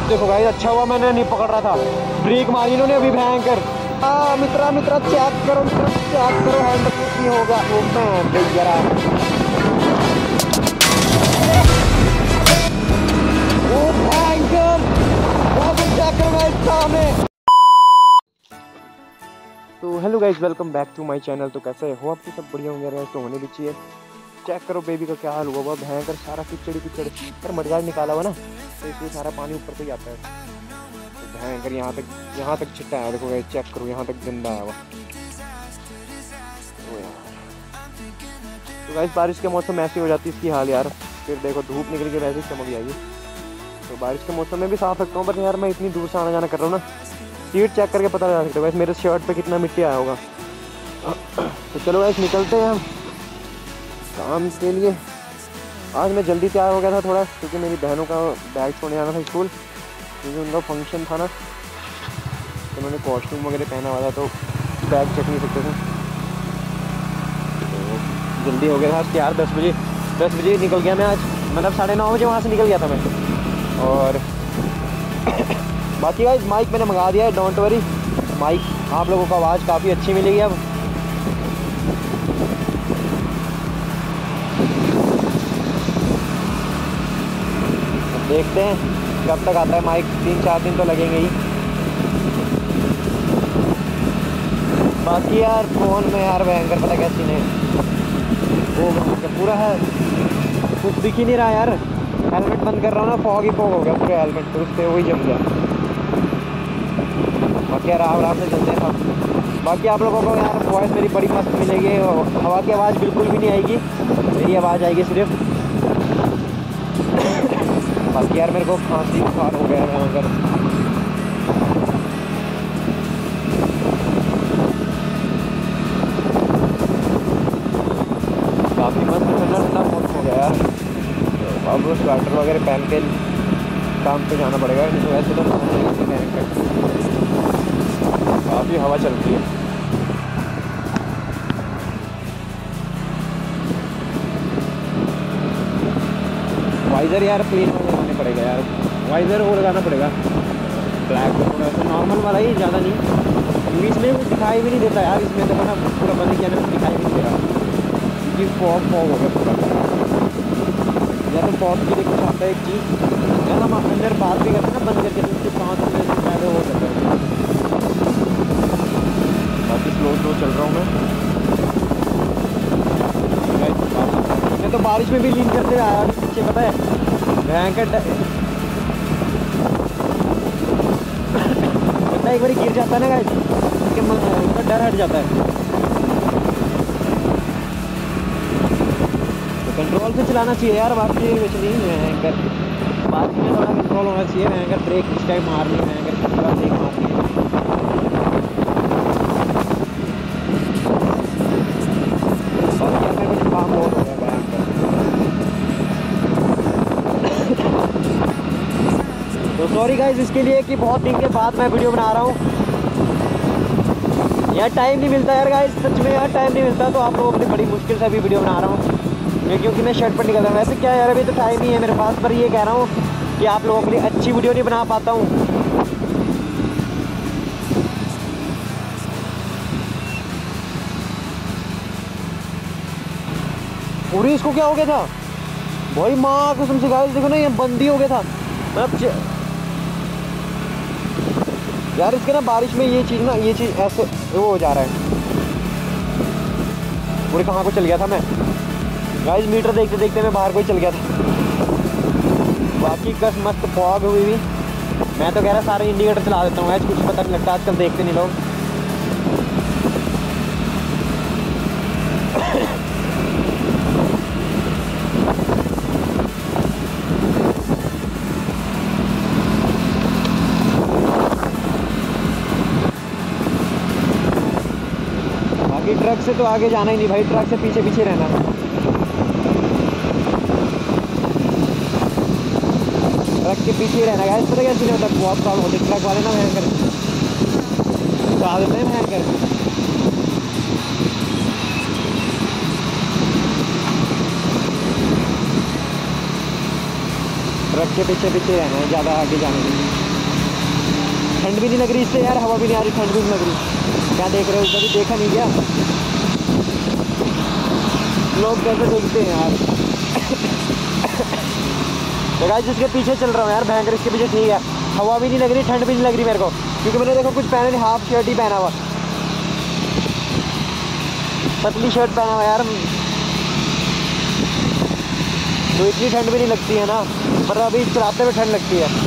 देखो भाई, अच्छा हुआ मैंने नहीं पकड़ रहा था, ब्रेक मारी इन्होंने अभी भयंकर। मित्रा मित्रा चेक करो, मित्रा चेक करो, हैंडल नहीं होगा वो मैं जरा। वो भयंकर, वो चेक करो भाई सामने। तो hello guys, welcome back to my channel. तो कैसे हो आपके, सब बढ़िया होंगे, रहे तो होने भी चाहिए। चेक करो बेबी का क्या हाल हुआ, भयंकर सारा कीचड़ पर मडगाड़ निकाला हुआ ना, तो इसलिए सारा पानी ऊपर से ही आता है। तो भयंकर यहाँ तक छिट्टा है, देखो गाइस चेक करो, यहाँ तक गंदा है हुआ। तो गाइस बारिश के मौसम में ऐसी हो जाती है इसकी हाल यार। फिर देखो धूप निकल के वैसे ही चमक जाएगी। तो बारिश के मौसम में भी साफ रखता हूँ, बट यार मैं इतनी दूर से आना जाना कर रहा हूँ ना, सीट चेक करके पता लगा सकते हो गाइस मेरे शर्ट पे कितना मिट्टी आया होगा। तो चलो गाइस निकलते हैं हम काम के लिए। आज मैं जल्दी तैयार हो गया था थोड़ा, क्योंकि मेरी बहनों का बैग छोड़ने आना था स्कूल, क्योंकि उनका फंक्शन था ना, तो उन्होंने कॉस्ट्यूम वगैरह पहना हुआ था, तो बैग चेक नहीं सकते थे। तो जल्दी हो गया था आज यार, 10 बजे निकल गया मैं आज, मतलब 9:30 बजे वहाँ से निकल गया था मैं। और बाकी गाइस माइक मैंने मंगा दिया है, डोंट वरी, माइक आप लोगों को आवाज़ काफ़ी अच्छी मिलेगी अब। देखते हैं कब तक आता है माइक, 3-4 दिन तो लगेंगे ही। बाकी यार फ़ोन में यार भयंकर पता क्या सीन है, वो पूरा है कुछ दिख ही नहीं रहा यार। हेलमेट बंद कर रहा हूँ ना, फॉग ही फॉग हो गया पूरे हेलमेट पे, उस पर वही जम गया। बाकी यार आराम से चलते हैं। बाकी आप लोगों को यार वॉइस मेरी बड़ी मस्त मिलेगी, हवा की आवाज़ बिल्कुल भी नहीं आएगी, मेरी आवाज़ आएगी सिर्फ। बाकी यार मेरे को खांसी बुखार हो गया है अगर, काफ़ी मस्त ठंडा ठंडा मौसम हो गया यार। तो अब स्वेटर वगैरह पहन के काम पे जाना पड़ेगा, नहीं तो वैसे तो काफ़ी हवा चल रही है। वाइज़र यार क्लीन लगाने पड़ेगा यार, वाइज़र वो लगाना पड़ेगा ब्लैक, थोड़ा सा नॉर्मल वाला ही, ज़्यादा नहीं। इंग्लिश में कुछ दिखाई भी नहीं देता यार, इसमें देखो ना पूरा बंद किया ना, दिखाई भी नहीं दे रहा, क्योंकि फॉग हो गया पूरा। या तो फॉग की कुछ आता है एक चीज़, जब हम अंदर बात भी करते हैं ना बंद करके, तो उसके सांस में फ़ायदा हो जाता है। बाकी स्लो चल रहा हूँ मैं तो बारिश में भी लीन करते हुए आया पीछे, पता है भयंकर पता है, एक बार गिर जाता है ना गाइस, उसका डर हट जाता है। तो कंट्रोल से चलाना चाहिए यार, बाकी कुछ नहीं है भयंकर, बाकी में थोड़ा कंट्रोल होना चाहिए भयंकर। ब्रेक इस टाइम मारनी है भयंकर, पूरा ब्रेक मारनी है। काम बहुत हो गया भयंकर। तो सॉरी गाइज इसके लिए कि बहुत दिन के बाद मैं वीडियो बना रहा हूँ, यार टाइम नहीं मिलता यार गाइज, सच में यार टाइम नहीं मिलता। तो आप लोगों के लिए बड़ी मुश्किल से अभी वीडियो बना रहा हूँ, क्योंकि मैं शर्ट पर निकल रहा हूँ। वैसे क्या यार अभी तो टाइम ही है मेरे पास, पर ये कह रहा हूँ कि आप लोगों के लिए अच्छी वीडियो नहीं बना पाता हूँ। पूरी इसको क्या हो गया था भाई, माँ कसम से गाइस देखो ना, ये बंदी हो गया था मतलब यार। इसके ना बारिश में ये चीज़ ऐसे वो हो जा रहा है। पूरे कहाँ को चल गया था मैं गाइस, मीटर देखते देखते मैं बाहर को ही चल गया था। बाकी कस मस्त फॉग हुई भी, मैं तो कह रहा सारे इंडिकेटर चला देता हूँ, कुछ पता नहीं लगता, आजकल देखते नहीं लोग। ट्रक से तो आगे जाना ही नहीं भाई, ट्रक से पीछे पीछे रहना। ट्रक के पीछे ही रहना है, पता क्या सीन होता है, बहुत प्रॉब्लम होती है। ट्रक वाले ना भयंकर उड़ा देते हैं भयंकर। ट्रक के पीछे पीछे रहना है, ज़्यादा आगे जाने के लिए। ठंड भी नहीं लग रही इससे यार, हवा भी नहीं आ रही, ठंड भी नहीं लग रही। क्या देख रहे हो, कभी देखा नहीं क्या? लोग कैसे देखते हैं यार। तो गाइस जिसके पीछे चल रहा हूँ यार भयंकर, इसके पीछे ठीक है, हवा भी नहीं लग रही, ठंड भी नहीं लग रही मेरे को, क्योंकि मैंने देखो कुछ पहना नहीं, हाफ शर्ट ही पहना हुआ, पतली शर्ट पहना हुआ यार, तो इतनी ठंड भी नहीं लगती है ना, पर अभी चलाते हुए ठंड लगती है।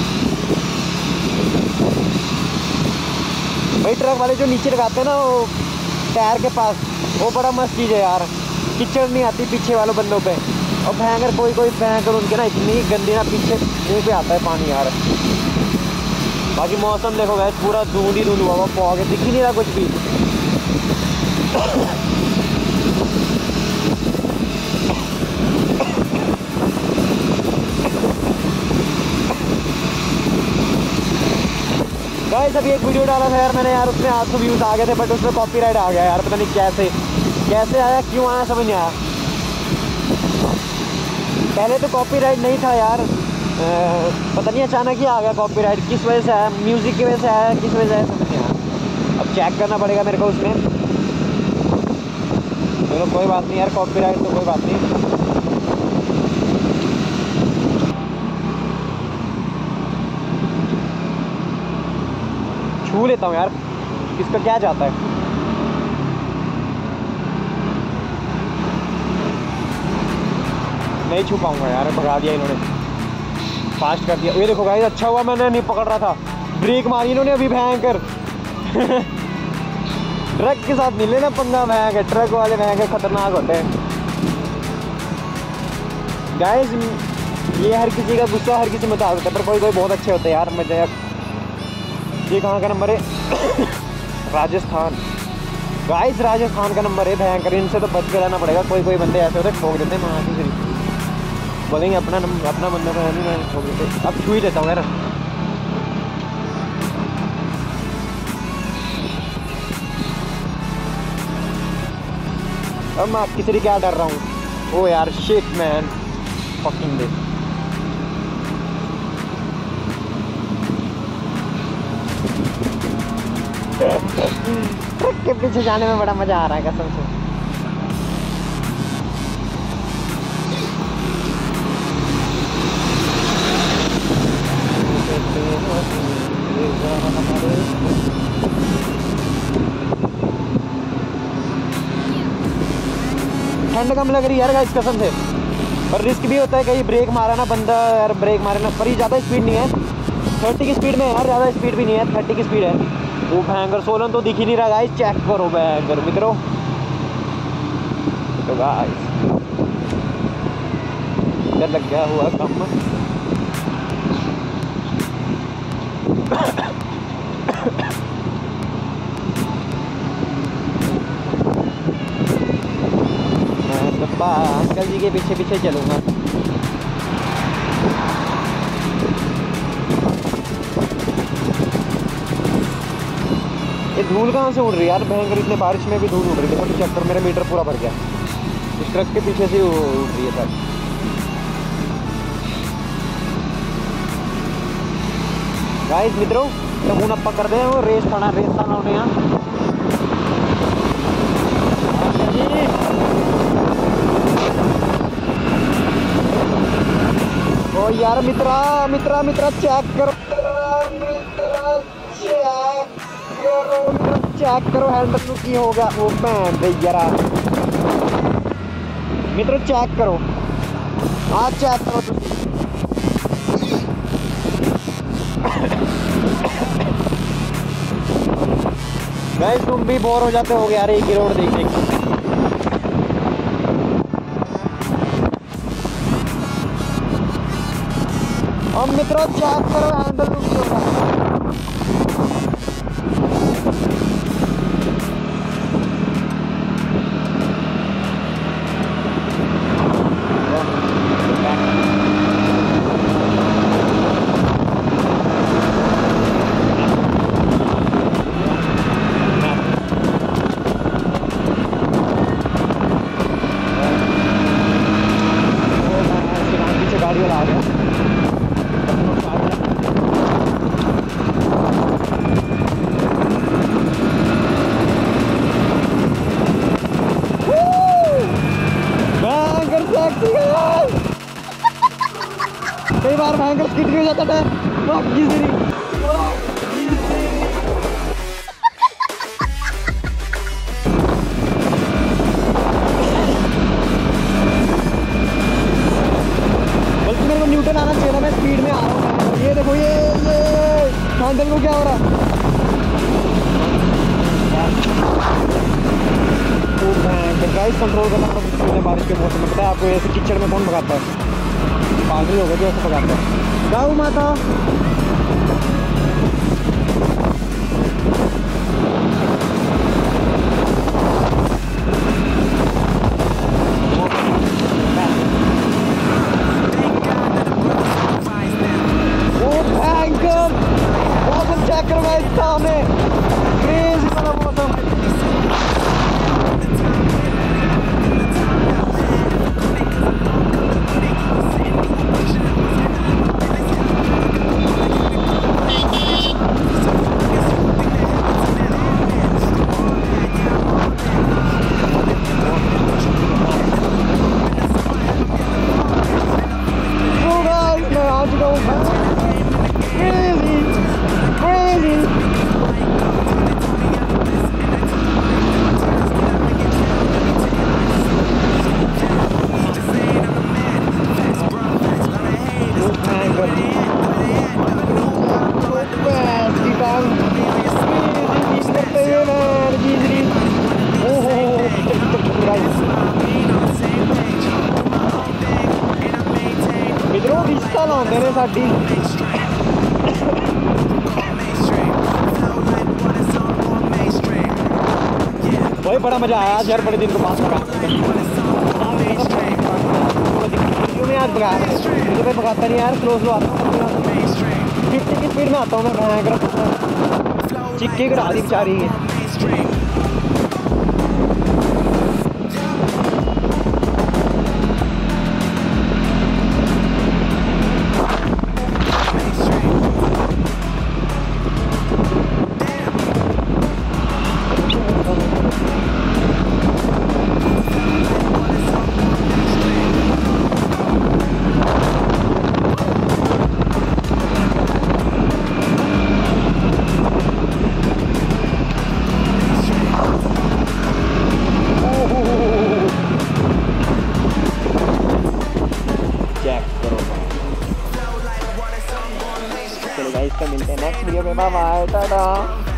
भाई ट्रक वाले जो नीचे लगाते हैं ना वो टायर के पास, वो बड़ा मस्त चीज़ है यार, कीचड़ नहीं आती पीछे वालों बंदों पे। और भयंकर कोई भयंकर उनके ना इतनी गंदी ना पीछे मुँह पे आता है पानी यार। बाकी मौसम देखो गाइस पूरा धुंध ही धुंध हुआ, फॉग है, दिख ही नहीं रहा कुछ भी। गाइस अभी एक वीडियो डाला था यार मैंने यार, उसमें 800 व्यूज़ आ गए थे, बट उसमें कॉपीराइट आ गया यार, पता नहीं कैसे आया, क्यों आया, समझ नहीं आया। पहले तो कॉपीराइट नहीं था यार, पता नहीं अचानक ही आ गया कॉपीराइट, किस वजह से आया, म्यूज़िक की वजह से आया, किस वजह से आया समझ नहीं आया। अब चेक करना पड़ेगा मेरे को उसमें। चलो कोई बात नहीं यार, कॉपीराइट तो कोई बात नहीं। छू लेता हूँ यार, किसका क्या जाता है। नहीं छू पाऊंगा यार, भगा दिया इन्होंने, फास्ट कर दिया। ये देखो गाइस, अच्छा हुआ मैंने नहीं पकड़ रहा था, ब्रेक मारी इन्होंने अभी भयंकर। ट्रक के साथ नहीं लेना पंगा, भयंकर ट्रक वाले भयंकर खतरनाक होते हैं गाइस। ये हर किसी का गुस्सा हर किसी में होता है, पर कोई बहुत अच्छे होते हैं यार, मजाक। ये कहाँ का नंबर है? राजस्थान गाइस, राजस्थान का नंबर है भयंकर, इनसे तो बच के रहना पड़ेगा। कोई बंदे ऐसे होते ठोक देते हैं, महाराष्ट्र से बोलेंगे अपना बंदा तो है नहीं, मैं ठोक देते। अब छू ही देता हूँ यार। अब मैं किसी से क्या डर रहा हूँ। ओ यार shit man, fucking this. Truck के पीछे जाने में बड़ा मजा आ रहा है कसम से। ठंड कम लग रही है यार गाइस कसम से, पर रिस्क भी होता है, कहीं ब्रेक मारा ना बंदा यार, ब्रेक मारे ना, पर ये ज़्यादा स्पीड नहीं है, 30 की स्पीड में यार, ज़्यादा स्पीड भी नहीं है, 30 की स्पीड है। वो भयंकर सोलन तो दिख ही नहीं रहा गाइस, चेक करो भयंकर मित्रों। तो गाइस इधर लग गया हुआ कम। मैं तो अंकल जी के पीछे पीछे चलूँगा। ये धूल कहाँ से उड़ रही है यार भयंकर, इतने बारिश में भी धूल उड़ रही है। देखो चक्कर, मेरा मीटर पूरा भर गया, इस ट्रक के पीछे से उड़ रही है सर। गाइस मित्रों तो हूँ आप कर दे वो रेस थाना होने ओ यार मित्रा चेक करो, चेक करो हैंडल की हो गया वो भैन दे यार। मित्रों चेक करो, हाँ चेक करो गाइस, तुम भी बोर हो जाते हो यार एक ही रोड देखने की। अब मित्रों चेक करो हैंडल गाड़ी वाला आ गया। कई बार भयंकर स्किट भी हो जाता था। बल्कि मेरे को न्यूटन आना चाहिए था, मैं स्पीड में आ रहा हूँ। ये देखो ये हैंडल को क्या हो रहा है। गाइस कंट्रोल करना बहुत मुश्किल है बारिश के मौसम में। पता है आपको, ऐसे कीचड़ में कौन भगाता है? पागल हो गया जो ऐसे भगाता है। गौ माता चेक करो गाइस, सामने क्रेजी वाला मौसम। मैं आ चुका हूँ। Crazy crazy. मित्रों रिश्ता लाते ने साडी भाई, बड़ा मजा आया यार, बड़े दिन के बाद मैं आज भगा मुझे मैं भगाता नहीं यार, स्लो आता हूँ 50 की स्पीड में आता हूँ मैं भयंकर। चिक्की करा दी बेचारी है। चलो गाइस, इसका मिलते हैं नेक्स्ट वीडियो में। Bye bye, Tata.